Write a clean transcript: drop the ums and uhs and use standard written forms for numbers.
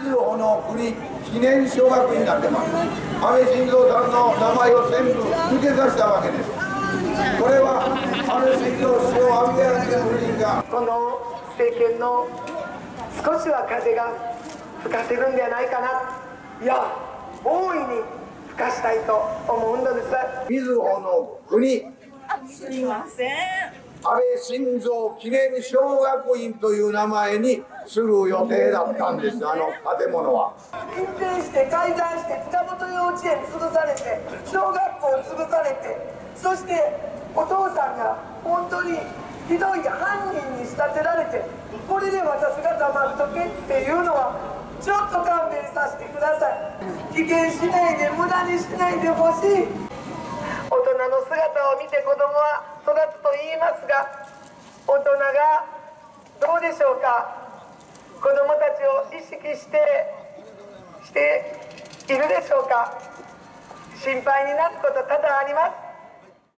ずほの国記念小学になってます。安倍晋三さんの名前を全部付けさせたわけです。これは安倍晋三氏を安倍昭恵夫人がこの政権の少しは風が吹かせるんではないかな、いや大いに吹かしたいと思うのです。 みずほの国すみません、 安倍晋三記念小学院という名前にする予定だったんです。あの建物は隠蔽して改ざんして塚本幼稚園潰されて小学校潰されて、そしてお父さんが本当にひどい犯人に仕立てられて、これで私が黙っとけっていうのはちょっと勘弁させてください。危険しないで無駄にしないでほしい。大人の姿を見て子供は育つと言いますが、大人がどうでしょうか。子供たちを意識しているでしょうか。心配になること多々あります。